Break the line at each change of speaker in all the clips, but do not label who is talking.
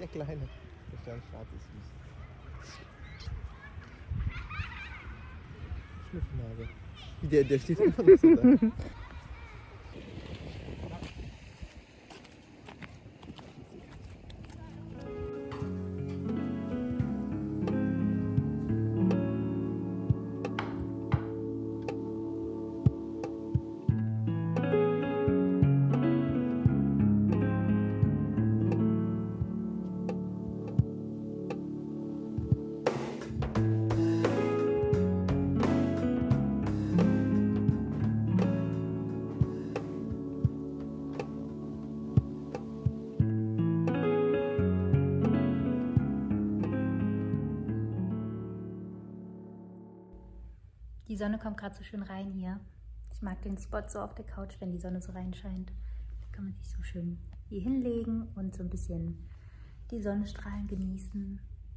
Der Kleine. Der Sternschwarz ist süß. Schnüffennase. Der steht immer noch so da.
Die Sonne kommt gerade so schön rein hier. Ich mag den Spot so auf der Couch, wenn die Sonne so reinscheint. Da kann man sich so schön hier hinlegen und so ein bisschen die Sonnenstrahlen genießen.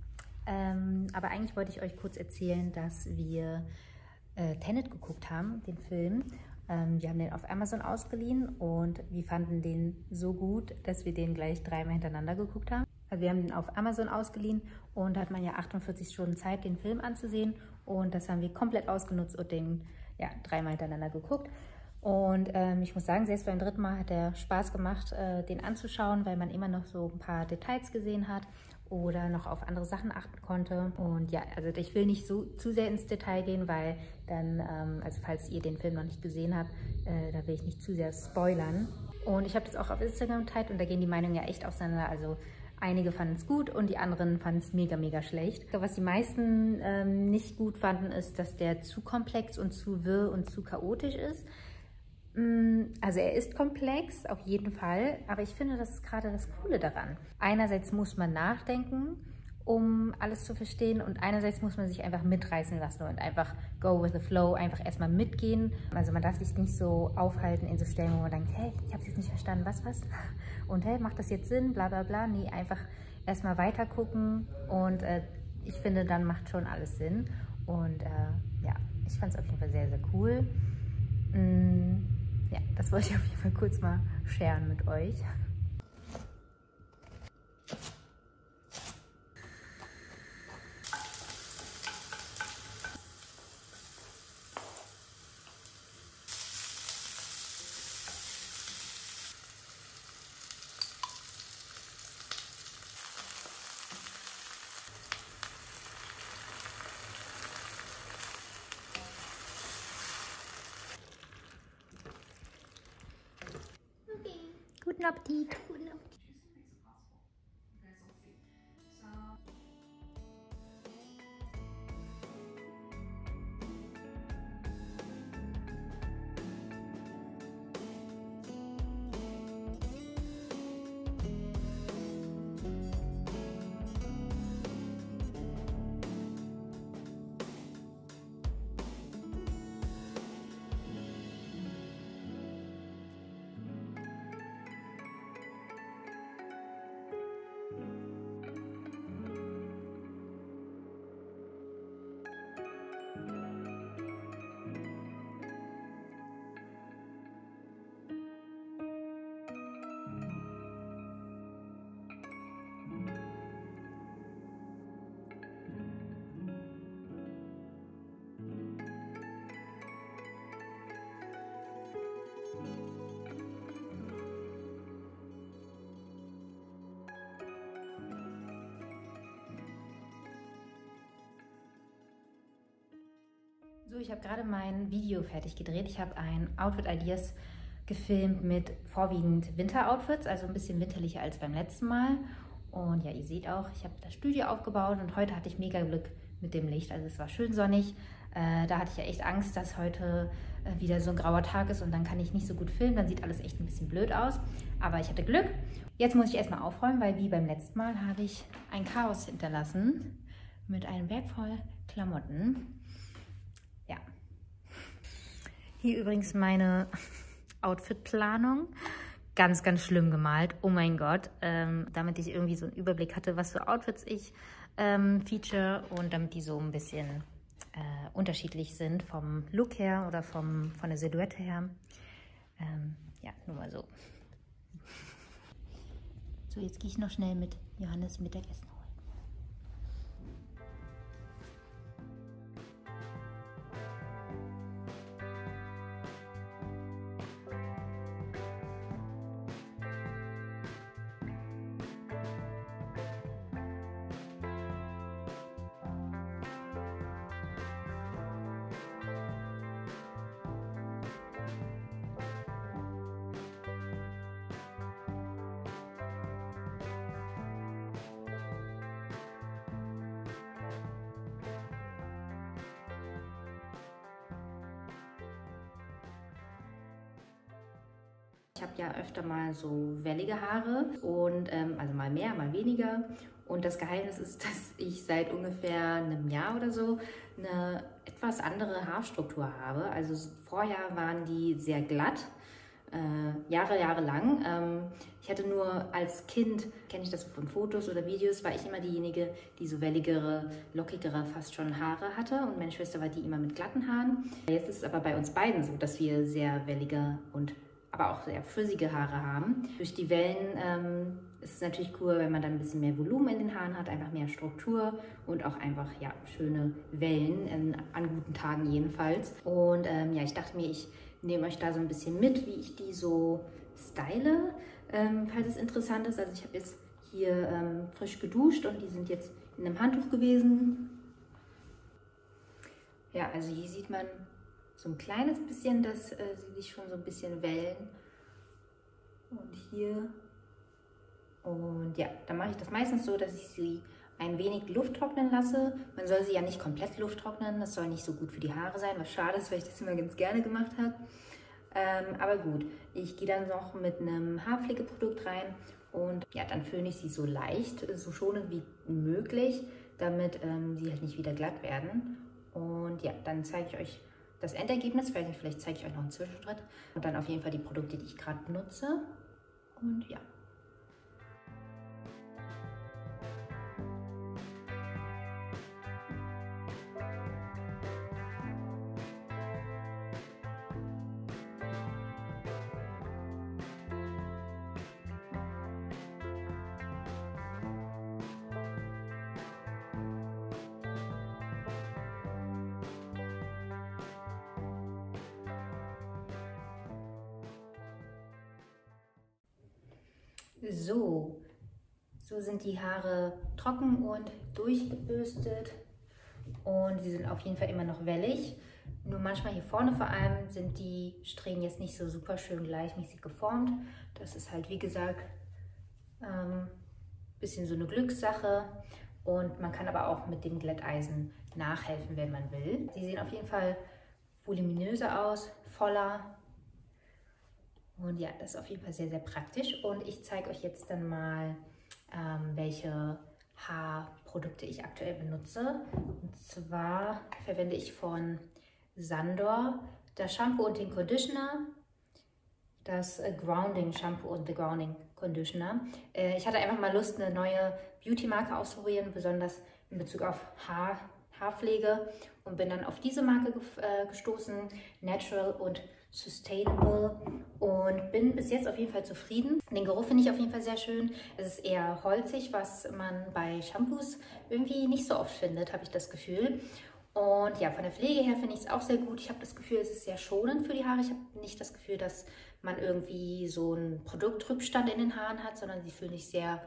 Aber eigentlich wollte ich euch kurz erzählen, dass wir Tenet geguckt haben, den Film. Wir haben den auf Amazon ausgeliehen und wir fanden den so gut, dass wir den gleich 3-mal hintereinander geguckt haben. Also wir haben den auf Amazon ausgeliehen und da hat man ja 48 Stunden Zeit, den Film anzusehen. Und das haben wir komplett ausgenutzt und den 3-mal hintereinander geguckt. Und ich muss sagen, selbst beim 3. Mal hat er Spaß gemacht, den anzuschauen, weil man immer noch so ein paar Details gesehen hat oder noch auf andere Sachen achten konnte. Und ja, also ich will nicht so zu sehr ins Detail gehen, weil dann, also falls ihr den Film noch nicht gesehen habt, da will ich nicht zu sehr spoilern. Und ich habe das auch auf Instagram geteilt und da gehen die Meinungen ja echt auseinander. Also einige fanden es gut und die anderen fanden es mega, mega schlecht. Was die meisten nicht gut fanden, ist, dass der zu komplex und zu wirr und zu chaotisch ist. Also er ist komplex, auf jeden Fall, aber ich finde, das ist gerade das Coole daran. Einerseits muss man nachdenken, um alles zu verstehen und einerseits muss man sich einfach mitreißen lassen und einfach go with the flow, einfach erstmal mitgehen. Also man darf sich nicht so aufhalten in so Stellen, wo man denkt, hey, ich habe es jetzt nicht verstanden, was? Und hey, macht das jetzt Sinn, bla bla bla. Nee, einfach erstmal weiter gucken und ich finde, dann macht schon alles Sinn. Und ja, ich fand es auf jeden Fall sehr, sehr cool. Ja, das wollte ich auf jeden Fall kurz mal sharen mit euch. Guten Appetit. Guten Appetit. So, ich habe gerade mein Video fertig gedreht. Ich habe ein Outfit Ideas gefilmt mit vorwiegend Winter-Outfits, also ein bisschen winterlicher als beim letzten Mal. Und ja, ihr seht auch, ich habe das Studio aufgebaut und heute hatte ich mega Glück mit dem Licht. Also es war schön sonnig. Da hatte ich ja echt Angst, dass heute wieder so ein grauer Tag ist und dann kann ich nicht so gut filmen. Dann sieht alles echt ein bisschen blöd aus. Aber ich hatte Glück. Jetzt muss ich erstmal aufräumen, weil wie beim letzten Mal habe ich ein Chaos hinterlassen mit einem Berg voll Klamotten. Ja. Hier übrigens meine Outfit-Planung. Ganz, ganz schlimm gemalt. Oh mein Gott. Damit ich irgendwie so einen Überblick hatte, was für Outfits ich feature und damit die so ein bisschen unterschiedlich sind vom Look her oder von der Silhouette her. Ja, nur mal so. So, jetzt gehe ich noch schnell mit Johannes Mittagessen holen. Ich habe ja öfter mal so wellige Haare und also mal mehr, mal weniger. Und das Geheimnis ist, dass ich seit ungefähr einem Jahr oder so eine etwas andere Haarstruktur habe. Also vorher waren die sehr glatt, jahrelang. Ich hatte nur als Kind, kenne ich das von Fotos oder Videos, war ich immer diejenige, die so welligere, lockigere fast schon Haare hatte. Und meine Schwester war die immer mit glatten Haaren. Jetzt ist es aber bei uns beiden so, dass wir sehr wellige und aber auch sehr frizzige Haare haben. Durch die Wellen ist es natürlich cool, wenn man dann ein bisschen mehr Volumen in den Haaren hat, einfach mehr Struktur und auch einfach ja, schöne Wellen, an guten Tagen jedenfalls. Und ja, ich dachte mir, ich nehme euch da so ein bisschen mit, wie ich die so style, falls es interessant ist. Also ich habe jetzt hier frisch geduscht und die sind jetzt in einem Handtuch gewesen. Ja, also hier sieht man so ein kleines bisschen, dass sie sich schon so ein bisschen wellen. Und hier. Und ja, dann mache ich das meistens so, dass ich sie ein wenig Luft trocknen lasse. Man soll sie ja nicht komplett Luft trocknen, das soll nicht so gut für die Haare sein, was schade ist, weil ich das immer ganz gerne gemacht habe. Aber gut, ich gehe dann noch mit einem Haarpflegeprodukt rein und ja, dann föhne ich sie so leicht, so schonend wie möglich, damit sie halt nicht wieder glatt werden. Und ja, dann zeige ich euch das Endergebnis, vielleicht zeige ich euch noch einen Zwischenschritt und dann auf jeden Fall die Produkte, die ich gerade benutze. Und ja. So sind die Haare trocken und durchgebürstet und sie sind auf jeden Fall immer noch wellig. Nur manchmal hier vorne vor allem sind die Strähnen jetzt nicht so super schön gleichmäßig geformt. Das ist halt wie gesagt ein bisschen so eine Glückssache und man kann aber auch mit dem Glätteisen nachhelfen, wenn man will. Sie sehen auf jeden Fall voluminöser aus, voller. Und ja, das ist auf jeden Fall sehr, sehr praktisch. Und ich zeige euch jetzt dann mal, welche Haarprodukte ich aktuell benutze. Und zwar verwende ich von Sandor das Shampoo und den Conditioner, das Grounding Shampoo und the Grounding Conditioner. Ich hatte einfach mal Lust, eine neue Beauty-Marke auszuprobieren, besonders in Bezug auf Haarpflege, und bin dann auf diese Marke gestoßen, Natural und Sustainable, und bin bis jetzt auf jeden Fall zufrieden. Den Geruch finde ich auf jeden Fall sehr schön. Es ist eher holzig, was man bei Shampoos irgendwie nicht so oft findet, habe ich das Gefühl. Und ja, von der Pflege her finde ich es auch sehr gut. Ich habe das Gefühl, es ist sehr schonend für die Haare. Ich habe nicht das Gefühl, dass man irgendwie so einen Produktrückstand in den Haaren hat, sondern sie fühlen sich sehr,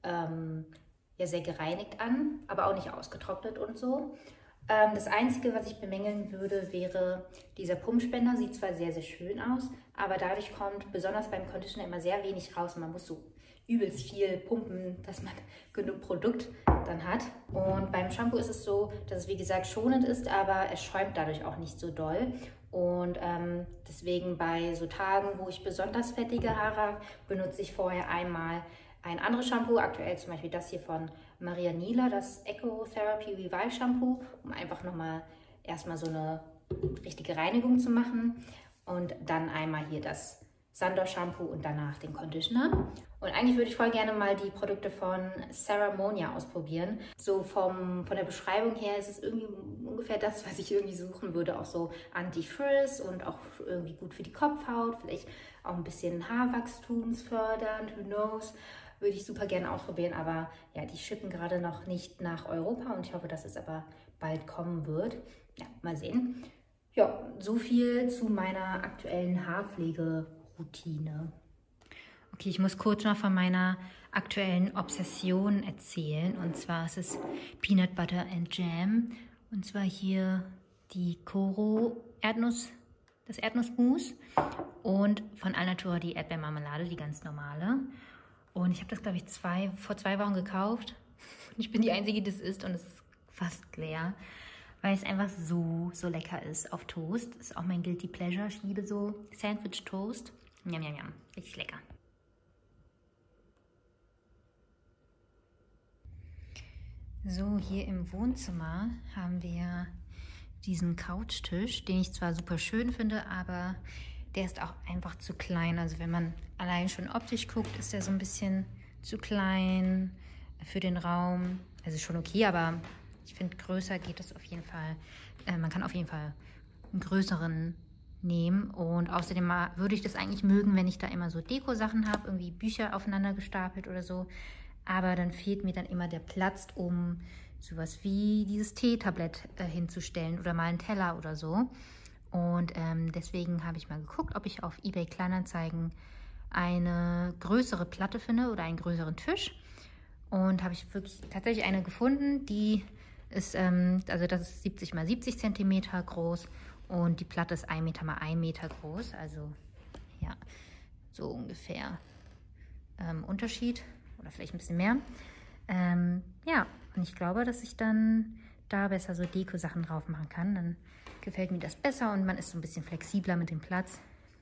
ja, sehr gereinigt an, aber auch nicht ausgetrocknet und so. Das Einzige, was ich bemängeln würde, wäre dieser Pumpspender. Sieht zwar sehr, sehr schön aus, aber dadurch kommt besonders beim Conditioner immer sehr wenig raus und man muss so übelst viel pumpen, dass man genug Produkt dann hat. Und beim Shampoo ist es so, dass es wie gesagt schonend ist, aber es schäumt dadurch auch nicht so doll. Und deswegen bei so Tagen, wo ich besonders fettige Haare habe, benutze ich vorher einmal ein anderes Shampoo, aktuell zum Beispiel das hier von Maria Nila, das Eco Therapy Revive Shampoo, um einfach nochmal erstmal so eine richtige Reinigung zu machen. Und dann einmal hier das Sandor Shampoo und danach den Conditioner. Und eigentlich würde ich voll gerne mal die Produkte von Ceremonia ausprobieren. So von der Beschreibung her ist es irgendwie ungefähr das, was ich irgendwie suchen würde. Auch so Anti-Frizz und auch irgendwie gut für die Kopfhaut. Vielleicht auch ein bisschen Haarwachstumsfördernd, who knows. würde ich super gerne ausprobieren, aber ja, die schippen gerade noch nicht nach Europa und ich hoffe, dass es aber bald kommen wird. Ja, mal sehen. Ja, so viel zu meiner aktuellen Haarpflegeroutine. Okay, ich muss kurz noch von meiner aktuellen Obsession erzählen. Und zwar ist es Peanut Butter and Jam. Und zwar hier die Koro Erdnuss, das Erdnussmus. Und von Alnatura die Erdbeermarmelade, die ganz normale. Und ich habe das, glaube ich, vor 2 Wochen gekauft. Und ich bin die Einzige, die das isst und es ist fast leer. Weil es einfach so lecker ist auf Toast. Das ist auch mein Guilty Pleasure. Ich liebe so Sandwich Toast. Njam, njam, njam. Richtig lecker. So, hier im Wohnzimmer haben wir diesen Couchtisch, den ich zwar super schön finde, aber der ist auch einfach zu klein. Also wenn man allein schon optisch guckt, ist der so ein bisschen zu klein für den Raum. Also schon okay, aber ich finde, größer geht es auf jeden Fall. Man kann auf jeden Fall einen größeren nehmen. Und außerdem würde ich das eigentlich mögen, wenn ich da immer so Deko-Sachen habe, irgendwie Bücher aufeinander gestapelt oder so. Aber dann fehlt mir dann immer der Platz, um sowas wie dieses Teetablett hinzustellen oder mal einen Teller oder so. Und deswegen habe ich mal geguckt, ob ich auf eBay Kleinanzeigen eine größere Platte finde oder einen größeren Tisch. Und habe ich wirklich tatsächlich eine gefunden, die ist, also das ist 70 x 70 cm groß und die Platte ist 1 Meter x 1 Meter groß. Also ja, so ungefähr Unterschied. Oder vielleicht ein bisschen mehr. Ja, und ich glaube, dass ich dann da besser so Deko-Sachen drauf machen kann. Dann gefällt mir das besser und man ist so ein bisschen flexibler mit dem Platz.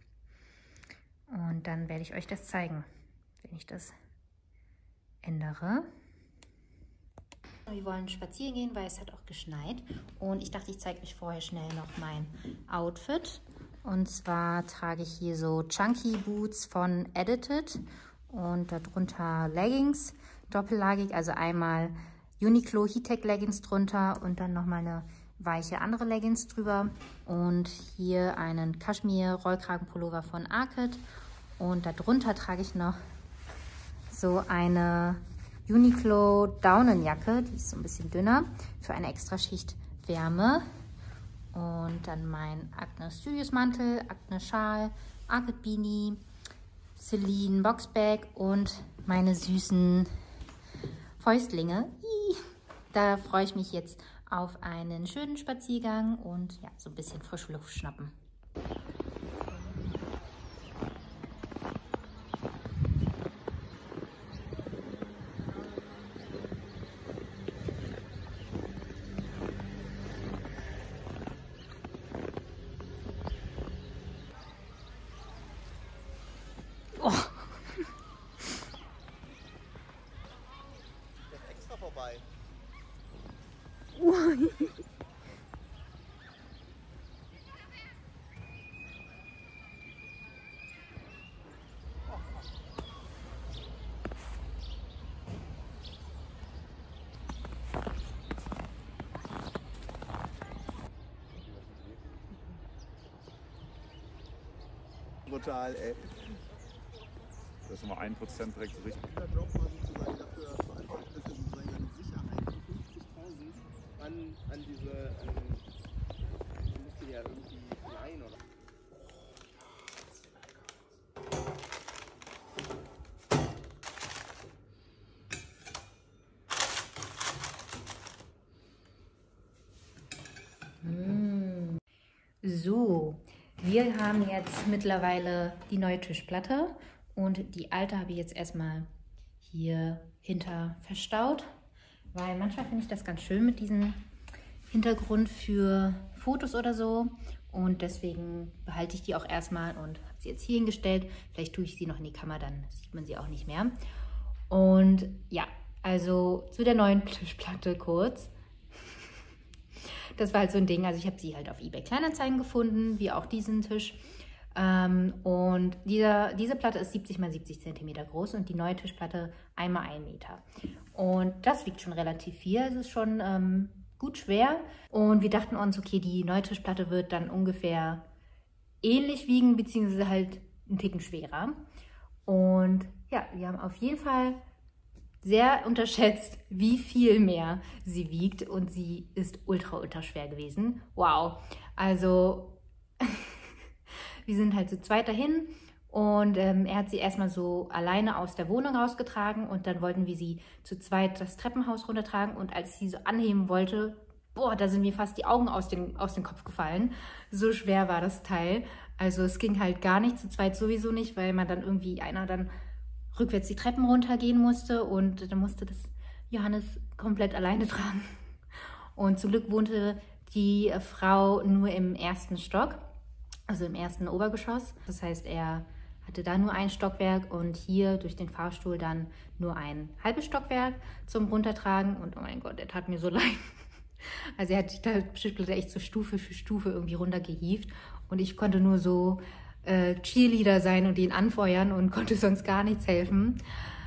Und dann werde ich euch das zeigen, wenn ich das ändere. Wir wollen spazieren gehen, weil es hat auch geschneit. Und ich dachte, ich zeige euch vorher schnell noch mein Outfit. Und zwar trage ich hier so Chunky Boots von Edited. Und darunter Leggings, doppellagig, also einmal Uniqlo Heattech Leggings drunter und dann nochmal eine weiche andere Leggings drüber. Und hier einen Kaschmir Rollkragenpullover von Arket. Und darunter trage ich noch so eine Uniqlo Daunenjacke, die ist so ein bisschen dünner, für eine extra Schicht Wärme. Und dann mein Agnes Studios Mantel, Agnes Schal, Arket Beanie, Celine Boxbag und meine süßen Fäustlinge. Da freue ich mich jetzt auf einen schönen Spaziergang und ja, so ein bisschen frische Luft schnappen. Oh.
Der ist extra vorbei. Brutal, ey.
Das ist mal 1% direkt so richtig.
Der Job war sozusagen dafür verantwortlich, dass er sozusagen seine Sicherheit von 50.000 an diese, musste ja irgendwie leihen oder.
So, wir haben jetzt mittlerweile die neue Tischplatte und die alte habe ich jetzt erstmal hier hinter verstaut, weil manchmal finde ich das ganz schön mit diesem Hintergrund für Fotos oder so und deswegen behalte ich die auch erstmal und habe sie jetzt hier hingestellt. Vielleicht tue ich sie noch in die Kamera, dann sieht man sie auch nicht mehr. Und ja, also zu der neuen Tischplatte kurz. Das war halt so ein Ding, also ich habe sie halt auf eBay Kleinanzeigen gefunden, wie auch diesen Tisch. Und diese Platte ist 70 x 70 cm groß und die neue Tischplatte 1 x 1 Meter. Und das wiegt schon relativ viel, es ist schon gut schwer. Und wir dachten uns, okay, die neue Tischplatte wird dann ungefähr ähnlich wiegen, beziehungsweise halt einen Ticken schwerer. Und ja, wir haben auf jeden Fall sehr unterschätzt, wie viel mehr sie wiegt und sie ist ultra, ultra schwer gewesen. Wow, also wir sind halt zu zweit dahin und er hat sie erstmal so alleine aus der Wohnung rausgetragen und dann wollten wir sie zu zweit das Treppenhaus runtertragen und als ich sie so anheben wollte, boah, da sind mir fast die Augen aus dem Kopf gefallen. So schwer war das Teil. Also es ging halt gar nicht, zu zweit sowieso nicht, weil man dann irgendwie einer dann rückwärts die Treppen runtergehen musste und dann musste das Johannes komplett alleine tragen. Und zum Glück wohnte die Frau nur im ersten Stock, also im ersten Obergeschoss. Das heißt, er hatte da nur ein Stockwerk und hier durch den Fahrstuhl dann nur ein halbes Stockwerk zum Runtertragen. Und oh mein Gott, er tat mir so leid. Also er hat die Tischplatte echt so Stufe für Stufe irgendwie runtergehievt und ich konnte nur so Cheerleader sein und ihn anfeuern und konnte sonst gar nichts helfen.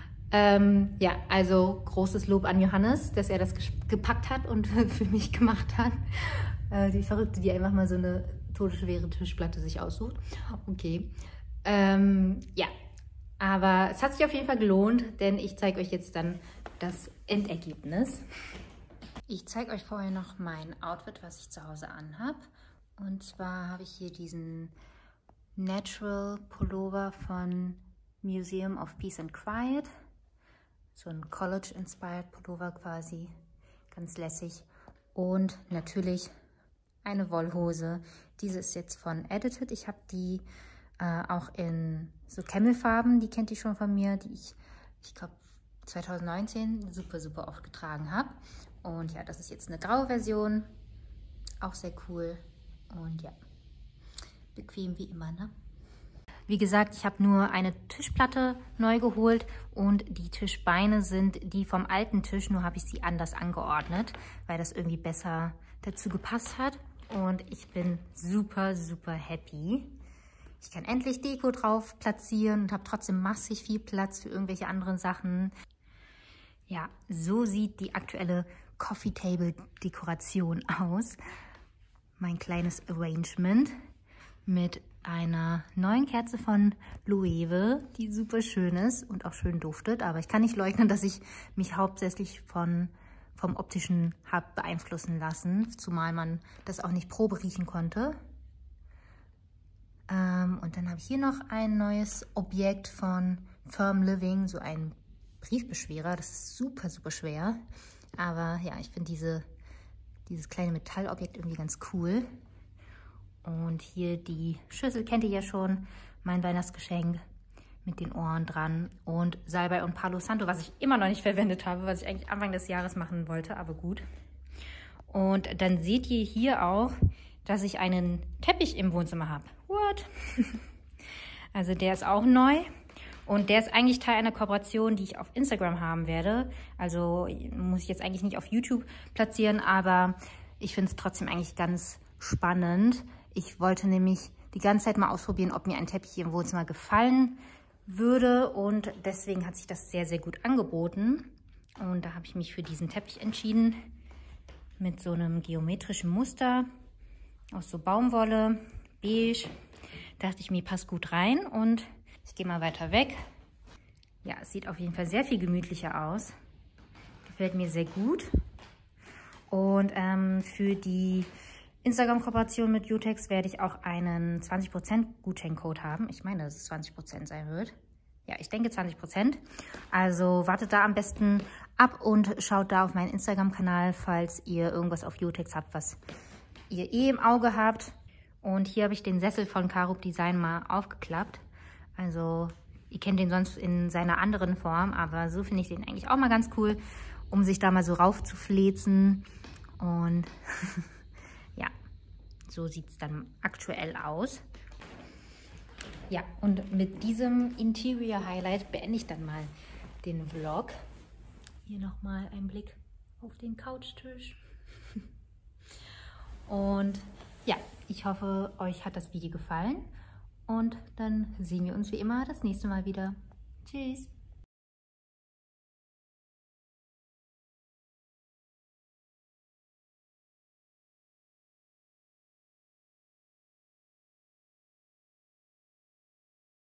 Ja, also großes Lob an Johannes, dass er das gepackt hat und für mich gemacht hat. Die Verrückte, die einfach mal so eine todesschwere Tischplatte sich aussucht. Okay. Ja, aber es hat sich auf jeden Fall gelohnt, denn ich zeige euch jetzt dann das Endergebnis. Ich zeige euch vorher noch mein Outfit, was ich zu Hause anhab. Und zwar habe ich hier diesen Natural Pullover von Museum of Peace and Quiet. So ein College-inspired Pullover quasi. Ganz lässig. Und natürlich eine Wollhose. Diese ist jetzt von Edited. Ich habe die auch in so Camelfarben. Die kennt ihr schon von mir. Die ich glaube 2019 super, super oft getragen habe. Und ja, das ist jetzt eine graue Version. Auch sehr cool. Und ja, bequem wie immer, ne? Wie gesagt, ich habe nur eine Tischplatte neu geholt und die Tischbeine sind die vom alten Tisch, nur habe ich sie anders angeordnet, weil das irgendwie besser dazu gepasst hat. Und ich bin super, super happy. Ich kann endlich Deko drauf platzieren und habe trotzdem massig viel Platz für irgendwelche anderen Sachen. Ja, so sieht die aktuelle Coffee Table Dekoration aus. Mein kleines Arrangement mit einer neuen Kerze von Loewe, die super schön ist und auch schön duftet. Aber ich kann nicht leugnen, dass ich mich hauptsächlich vom Optischen habe beeinflussen lassen, zumal man das auch nicht Probe riechen konnte. Und dann habe ich hier noch ein neues Objekt von Firm Living, so ein Briefbeschwerer. Das ist super, super schwer. Aber ja, ich finde dieses kleine Metallobjekt irgendwie ganz cool. Und hier die Schüssel kennt ihr ja schon, mein Weihnachtsgeschenk mit den Ohren dran. Und Salbei und Palo Santo, was ich immer noch nicht verwendet habe, was ich eigentlich Anfang des Jahres machen wollte, aber gut. Und dann seht ihr hier auch, dass ich einen Teppich im Wohnzimmer habe. What? Also der ist auch neu. Und der ist eigentlich Teil einer Kooperation, die ich auf Instagram haben werde. Also muss ich jetzt eigentlich nicht auf YouTube platzieren, aber ich finde es trotzdem eigentlich ganz spannend. Ich wollte nämlich die ganze Zeit mal ausprobieren, ob mir ein Teppich hier im Wohnzimmer gefallen würde. Und deswegen hat sich das sehr, sehr gut angeboten. Und da habe ich mich für diesen Teppich entschieden. Mit so einem geometrischen Muster aus so Baumwolle, beige. Dachte ich mir, passt gut rein und ich gehe mal weiter weg. Ja, es sieht auf jeden Fall sehr viel gemütlicher aus. Gefällt mir sehr gut. Und für die Instagram-Kooperation mit Utex werde ich auch einen 20% Gutscheincode haben. Ich meine, dass es 20% sein wird. Ja, ich denke 20%. Also wartet da am besten ab und schaut da auf meinen Instagram-Kanal, falls ihr irgendwas auf Utex habt, was ihr im Auge habt. Und hier habe ich den Sessel von Karup Design mal aufgeklappt. Also ihr kennt den sonst in seiner anderen Form, aber so finde ich den eigentlich auch mal ganz cool, um sich da mal so rauf zu flezen. Und ja, so sieht es dann aktuell aus. Ja, und mit diesem Interior Highlight beende ich dann mal den Vlog. Hier nochmal ein Blick auf den Couchtisch. Und ja, ich hoffe, euch hat das Video gefallen. Und dann sehen wir uns wie immer das nächste Mal wieder. Tschüss!